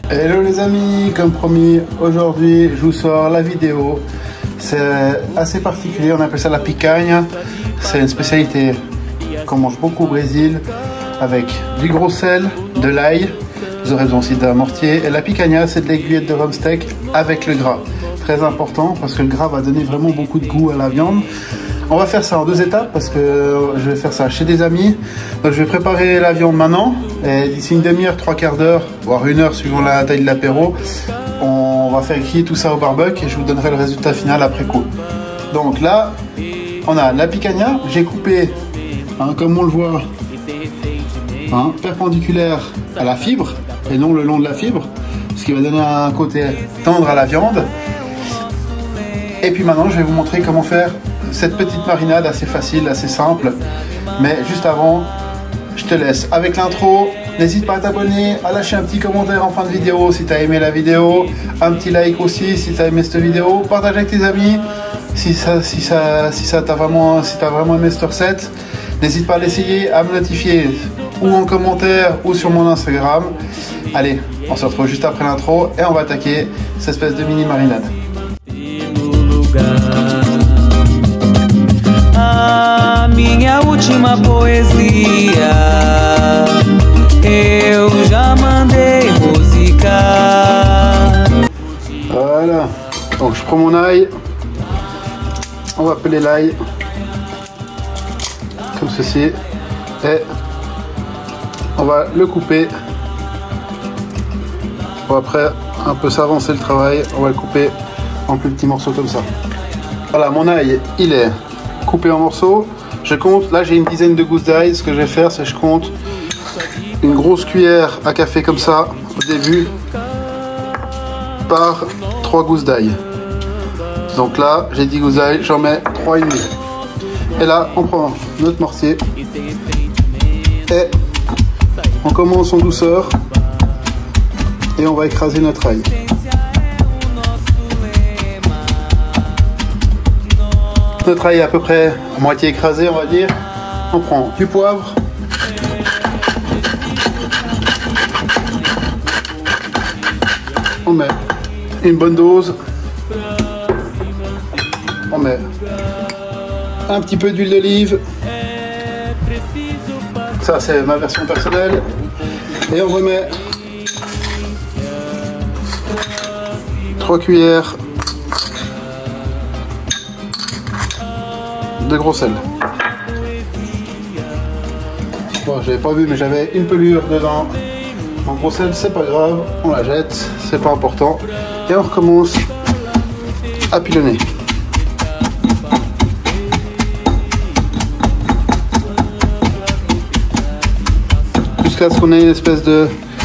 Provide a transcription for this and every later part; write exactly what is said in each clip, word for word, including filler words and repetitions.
Hello les amis, comme promis, aujourd'hui je vous sors la vidéo. C'est assez particulier, on appelle ça la picanha. C'est une spécialité qu'on mange beaucoup au Brésil avec du gros sel, de l'ail. Vous aurez besoin aussi d'un mortier. Et la picanha, c'est de l'aiguillette de rhum steak avec le gras. Très important parce que le gras va donner vraiment beaucoup de goût à la viande. On va faire ça en deux étapes parce que je vais faire ça chez des amis. Donc je vais préparer la viande maintenant et d'ici une demi-heure, trois quarts d'heure, voire une heure suivant la taille de l'apéro, on va faire cuire tout ça au barbecue et je vous donnerai le résultat final après coup. Donc là, on a la picanha. J'ai coupé, hein, comme on le voit, hein, perpendiculaire à la fibre et non le long de la fibre, ce qui va donner un côté tendre à la viande. Et puis maintenant, je vais vous montrer comment faire cette petite marinade assez facile, assez simple. Mais juste avant, je te laisse avec l'intro. N'hésite pas à t'abonner, à lâcher un petit commentaire en fin de vidéo si tu as aimé la vidéo. Un petit like aussi si tu as aimé cette vidéo. Partage avec tes amis si ça, si ça, si ça t'a vraiment, si t'as vraiment aimé cette recette. N'hésite pas à l'essayer, à me notifier ou en commentaire ou sur mon Instagram. Allez, on se retrouve juste après l'intro et on va attaquer cette espèce de mini marinade. A minha última poesia, eu já mandei musicar. Voilà, donc je prends mon ail, on va peler l'ail comme ceci et on va le couper. Bon, après un peu s'avancer le travail, on va le couper en plus petits morceaux comme ça. Voilà, mon ail il est coupé en morceaux. Je compte, là j'ai une dizaine de gousses d'ail. Ce que je vais faire, c'est que je compte une grosse cuillère à café comme ça au début par trois gousses d'ail. Donc là j'ai dix gousses d'ail, j'en mets trois et demi. Et là on prend notre mortier et on commence en douceur et on va écraser notre ail. Notre ail est à peu près à moitié écrasé, on va dire. On prend du poivre, on met une bonne dose, on met un petit peu d'huile d'olive, ça c'est ma version personnelle, et on remet trois cuillères de gros sel. Bon, j'avais pas vu mais j'avais une pelure dedans. En gros sel, c'est pas grave, on la jette, c'est pas important. Et on recommence à pilonner. Jusqu'à ce qu'on ait une espèce de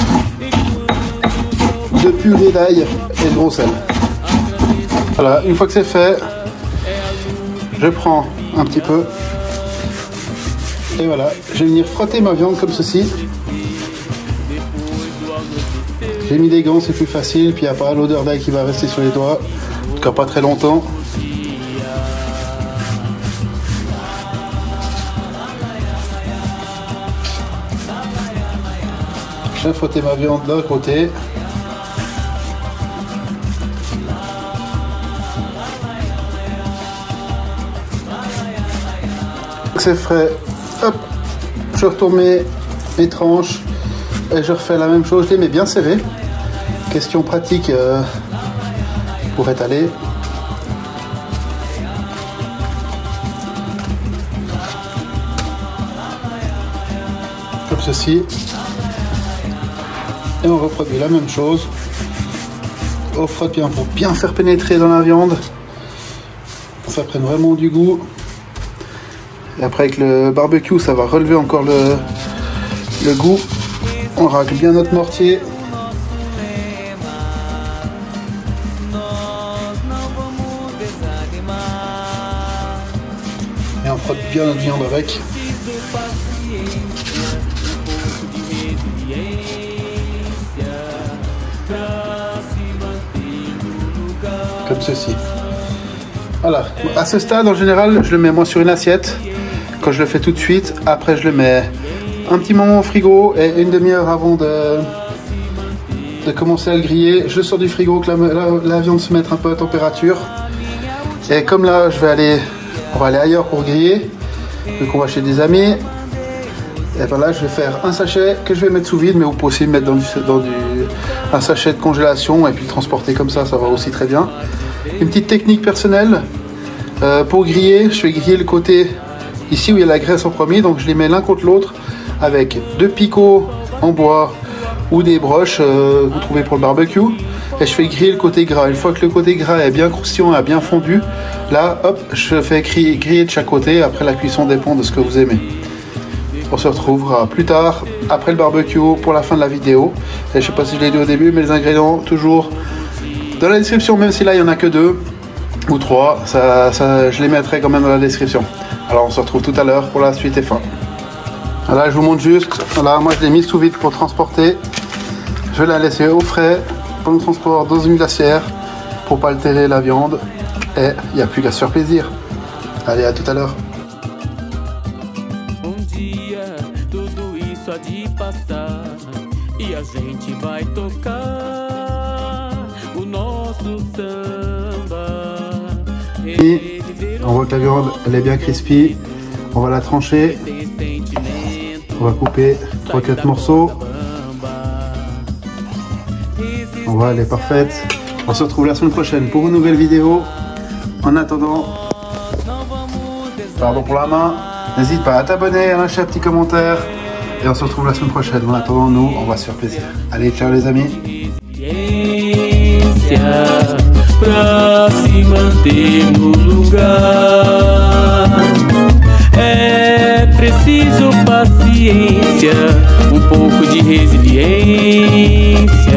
de purée d'ail et de gros sel. Voilà, une fois que c'est fait, je prends un petit peu et voilà, je vais venir frotter ma viande comme ceci. J'ai mis des gants, c'est plus facile, puis il n'y a pas l'odeur d'ail qui va rester sur les doigts, en tout cas pas très longtemps. Je vais frotter ma viande d'un côté. C'est frais, hop, je retourne mes, mes tranches et je refais la même chose, je les mets bien serrés. Question pratique euh, pour étaler. Comme ceci. Et on reproduit la même chose. On frotte bien pour bien faire pénétrer dans la viande. Ça prenne vraiment du goût. Et après avec le barbecue, ça va relever encore le, le goût. On racle bien notre mortier. Et on frotte bien notre viande avec. Comme ceci. Voilà. À ce stade, en général, je le mets moi sur une assiette. Quand je le fais tout de suite, après je le mets un petit moment au frigo et une demi-heure avant de de commencer à le griller. Je sors du frigo, que la, la, la viande se mette un peu à température. Et comme là, je vais aller, on va aller ailleurs pour griller, vu qu'on va chez des amis. Et ben là, je vais faire un sachet que je vais mettre sous vide, mais vous pouvez aussi mettre dans, du, dans du, un sachet de congélation et puis le transporter comme ça, ça va aussi très bien. Une petite technique personnelle, euh, pour griller, je vais griller le côté ici où il y a la graisse en premier, donc je les mets l'un contre l'autre avec deux picots en bois ou des broches euh, que vous trouvez pour le barbecue, et je fais griller le côté gras. Une fois que le côté gras est bien croustillant et bien fondu, là, hop, je fais griller de chaque côté. Après, la cuisson dépend de ce que vous aimez. On se retrouvera plus tard, après le barbecue, pour la fin de la vidéo. Et je sais pas si je l'ai dit au début, mais les ingrédients, toujours dans la description, même si là, il n'y en a que deux ou trois. Ça, ça, je les mettrai quand même dans la description. Alors, on se retrouve tout à l'heure pour la suite et fin. Là, je vous montre juste. Voilà, moi, je l'ai mis sous vide pour transporter. Je vais la laisser au frais pour le transport dans une glacière pour pas altérer la viande. Et il n'y a plus qu'à se faire plaisir. Allez, à tout à l'heure. De passar e a gente vai tocar o nosso samba. On voit que la viande elle est bien crispy. On va la trancher. On va couper trois quatre morceaux. On voit, elle est parfaite. On se retrouve la semaine prochaine pour une nouvelle vidéo. En attendant, pardon pour la main, n'hésite pas à t'abonner, à lâcher un petit commentaire. Et on se retrouve la semaine prochaine. En attendant, nous, on va se faire plaisir. Allez, ciao les amis. Pra se manter no lugar é preciso paciência, um pouco de resiliência.